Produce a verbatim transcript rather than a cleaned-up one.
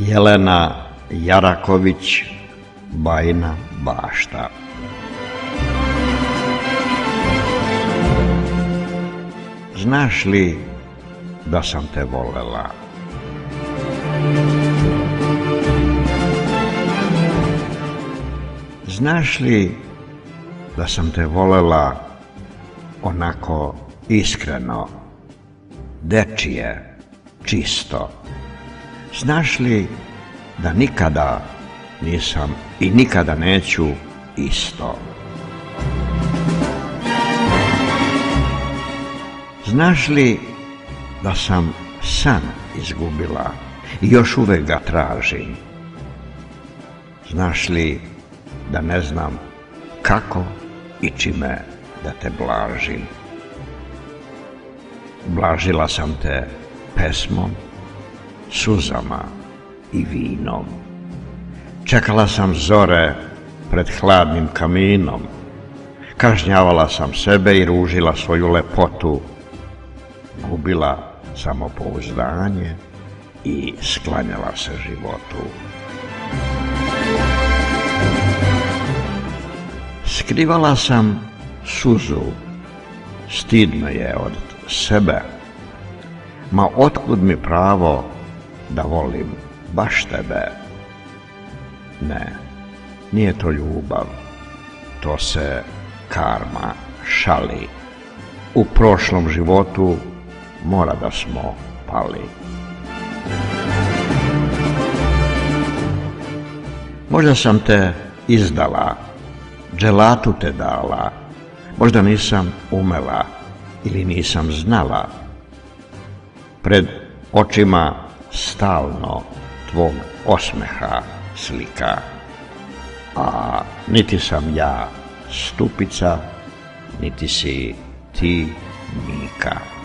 Jelena Jaraković, Bajina Bašta. Znaš li da sam te volela? Znaš li da sam te volela onako iskreno, dečije, čisto? Znaš li da nikada nisam i nikada neću isto? Znaš li da sam san izgubila i još uvek ga tražim? Znaš li da ne znam kako i čime da te blažim? Blažila sam te pesmom, suzama i vinom. Čekala sam zore pred hladnim kaminom. Kažnjavala sam sebe i ružila svoju lepotu. Gubila samopouzdanje i sklanjala se životu. Skrivala sam suzu, stid me je od sebe. Ma otkud mi pravo da volim baš tebe? Ne, nije to ljubav, to se karma šali. U prošlom životu mora da smo pali. Možda sam te izdala, dželatu te dala, možda nisam umela ili nisam znala. Pred očima stalno tvog osmeha slika, a niti sam ja stupica, niti si ti Mika.